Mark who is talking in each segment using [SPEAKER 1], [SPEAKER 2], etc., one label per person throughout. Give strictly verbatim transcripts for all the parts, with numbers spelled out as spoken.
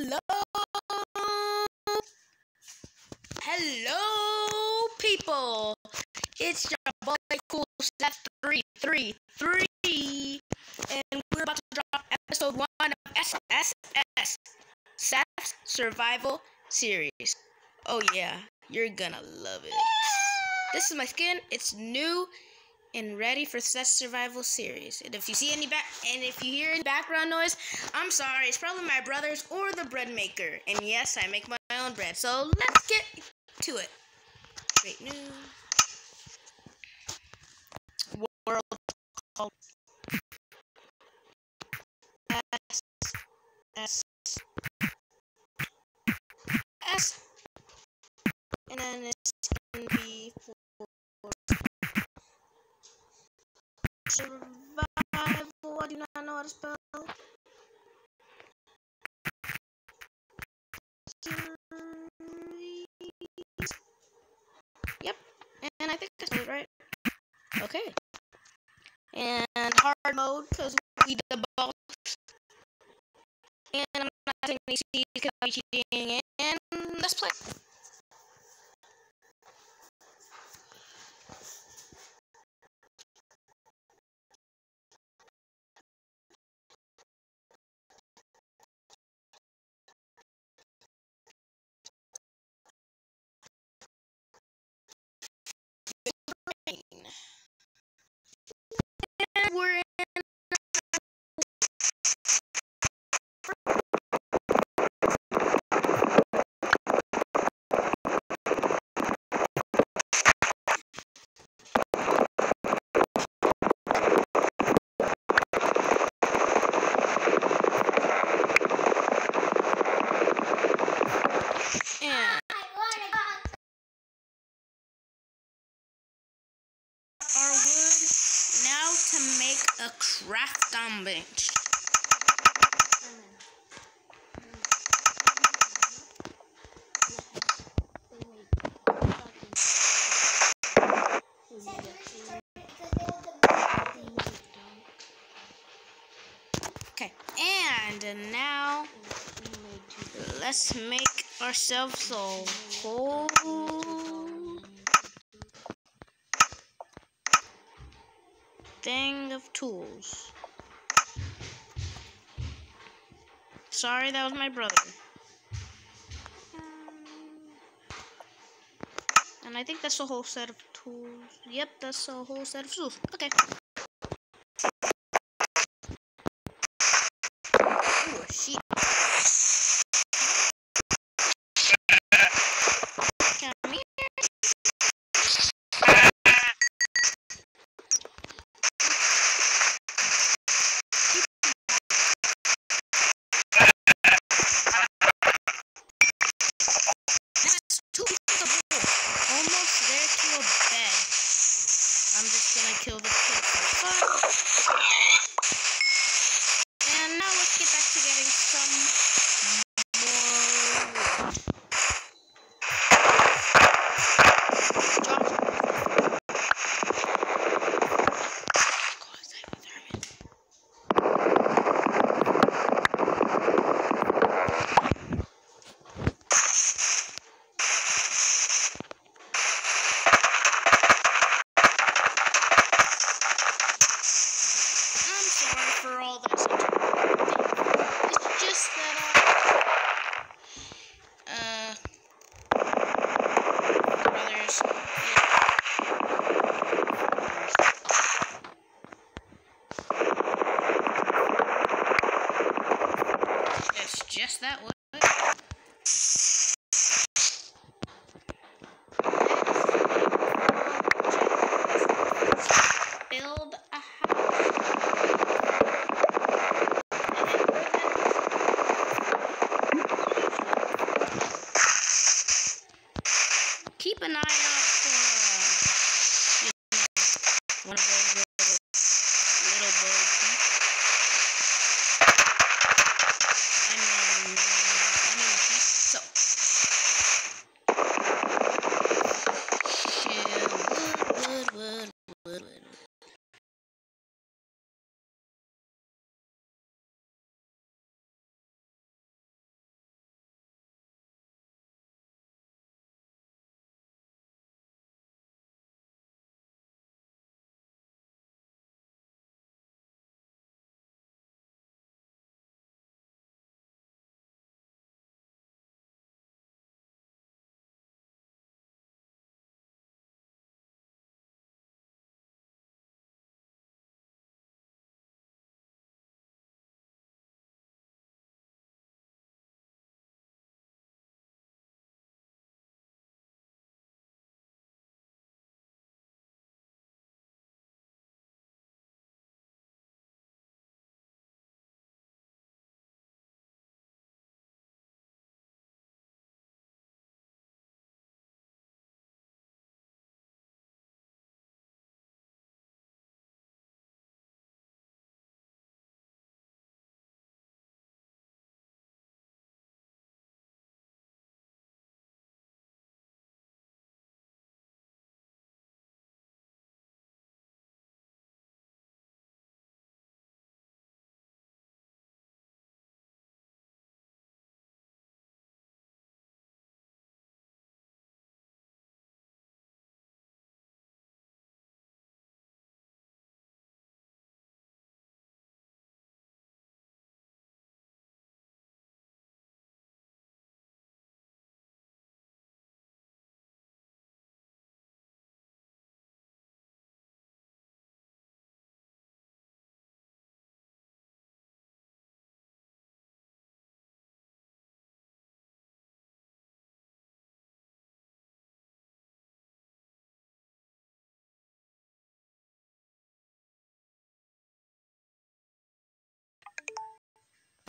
[SPEAKER 1] Hello, hello, people. It's your boy, Cool Seth three three three, and we're about to drop episode one of S S S, Seth's Survival Series. Oh yeah, you're gonna love it. This is my skin. It's new and ready for Seth's Survival Series. And if you see any back, and if you hear any background noise, I'm sorry. It's probably my brothers or the bread maker. And yes, I make my own bread. So let's get to it. Great news. World called S S S, and then it's gonna be for survival. I do not know how to spell. Yep, and I think that's it, right? Okay. And hard mode, because we did the boss. And I'm not taking any seeds because I'll be cheating. And let's play. And we're in. Our wood now to make a craft on bench. Okay, and now let's make ourselves a whole thing of tools. Sorry, that was my brother. And I think that's a whole set of tools. Yep, that's a whole set of tools. Okay. Ooh, a sheep. Come here. That's two pieces of wood. Almost there to a bed. I'm just gonna kill this pig for fun. And now let's get back to getting some more wood. For all this, it's just that uh, uh brothers, yeah. It's just that way. Build a house. Keep an eye out for uh, one of those little, little bird feet. I mean, I mean feet. So, shit, wood, wood, wood, wood, wood.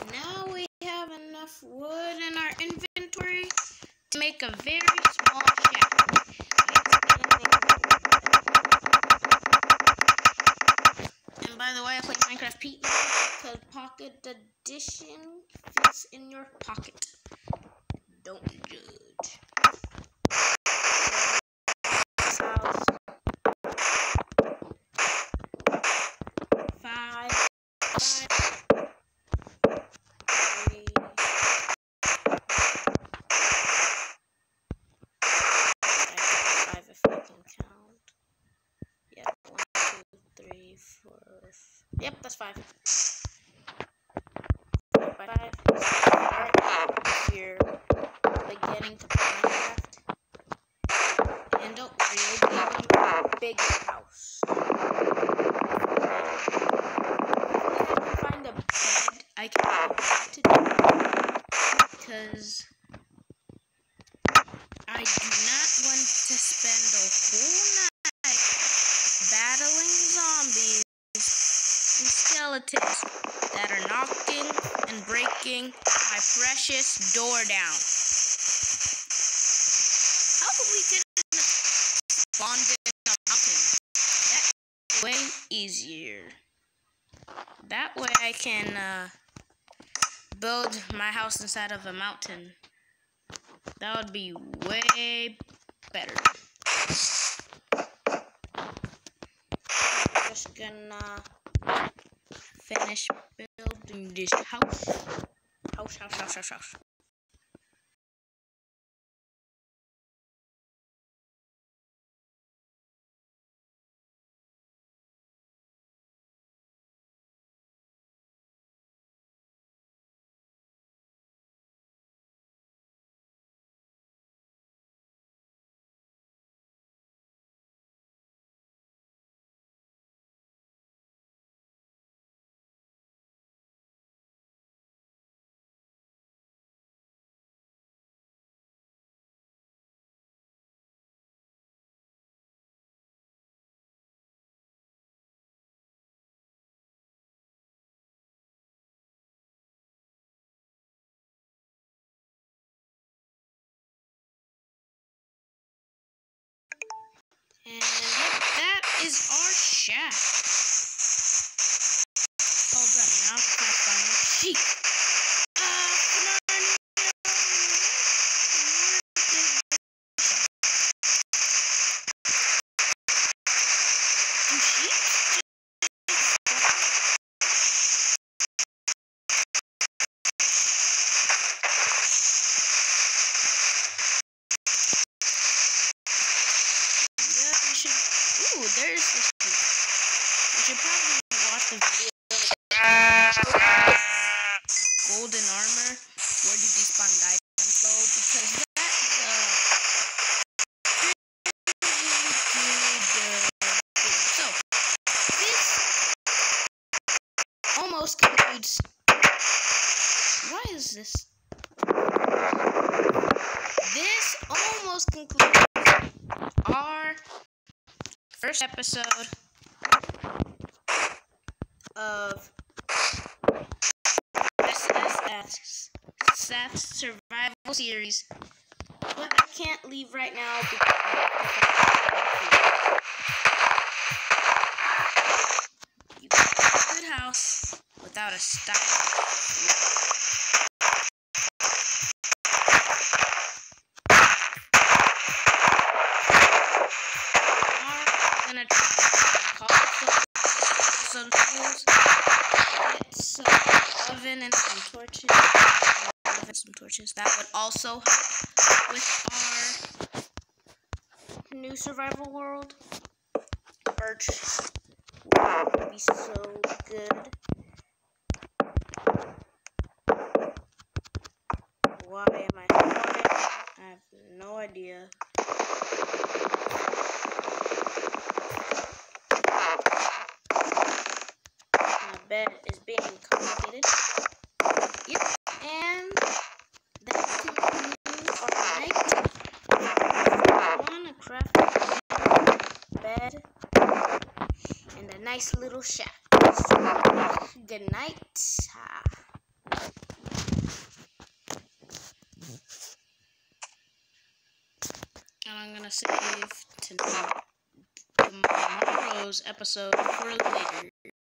[SPEAKER 1] Now we have enough wood in our inventory to make a very small shack. And by the way, I play Minecraft Pete because Pocket Edition fits in your pocket. Don't judge. House. Five. Five. Three. Five if I can count. Yep, one, two, three, four. Yep, that's five. Five by five. Start if you're beginning to play Minecraft. And don't worry, you'll be a bigger house. Find a bed I can put to do because I do not want to spend a whole night battling zombies and skeletons that are knocking and breaking my precious door down. How come we couldn't spawn in a mountain? That's way easier. That way I can uh, build my house inside of a mountain. That would be way better. I'm just gonna finish building this house. House, house, house, house, house. And yep, that is our shack. All done. Now it's time to find the sheep. Uh, do sheep? Ooh, there's the sheep. You should probably watch the video. Golden armor. Where do these spawn items go? Because that is a really good uh, thing. So, this almost concludes. Why is this? This almost concludes our first episode of S S S Seth's survival series, but I can't leave right now because you got a good house without a style. Gonna try some tools, get some oven and some torches, oven, some torches. That would also help with our new survival world. Birch would be so good. Why am I recording? I have no idea. Bed is being complicated. Yep, and that concludes our night. On a crafted bed and a nice little shack. So, good night. And I'm gonna save tonight, tomorrow's episode for later.